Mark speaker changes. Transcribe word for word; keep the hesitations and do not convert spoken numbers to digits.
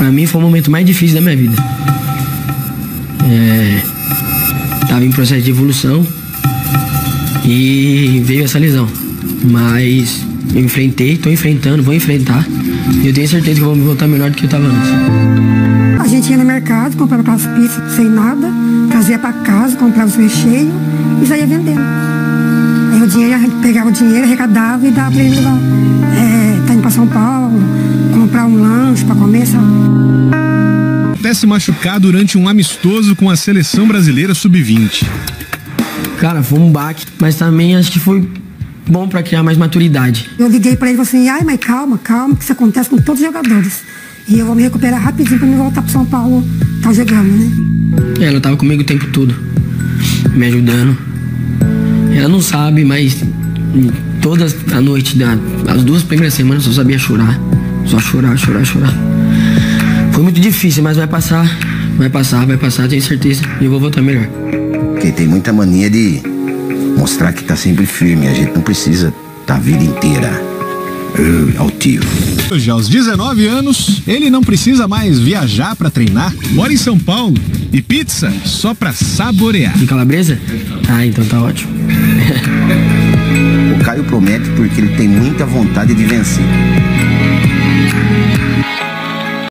Speaker 1: Pra mim foi o momento mais difícil da minha vida. É, tava em processo de evolução e veio essa lesão. Mas eu enfrentei, tô enfrentando, vou enfrentar. E eu tenho certeza que eu vou me voltar melhor do que eu tava antes.
Speaker 2: A gente ia no mercado, comprava aquelas pizzas sem nada, trazia pra casa, comprava os recheios e saía vendendo. Aí o dinheiro, a gente pegava o dinheiro, arrecadava e dava pra ele levar. É, tá indo pra São Paulo, comprar um lanche pra comer, sabe?
Speaker 3: Até se machucar durante um amistoso com a seleção brasileira sub vinte.
Speaker 1: Cara, foi um baque, mas também acho que foi bom pra criar mais maturidade.
Speaker 2: Eu liguei pra ele e falei assim, ai, mas calma, calma, que isso acontece com todos os jogadores. E eu vou me recuperar rapidinho pra me voltar pro São Paulo, tá jogando, né?
Speaker 1: Ela tava comigo o tempo todo, me ajudando. Ela não sabe, mas toda a noite, as duas primeiras semanas, eu só sabia chorar. Só chorar, chorar, chorar. Foi muito difícil, mas vai passar, vai passar, vai passar, tenho certeza. E eu vou voltar melhor.
Speaker 4: Porque tem muita mania de mostrar que tá sempre firme. A gente não precisa tá a vida inteira uh, altivo.
Speaker 3: Hoje, aos dezenove anos, ele não precisa mais viajar pra treinar. Mora em São Paulo e pizza só pra saborear.
Speaker 1: De calabresa? Ah, então tá ótimo.
Speaker 4: O Caio promete porque ele tem muita vontade de vencer.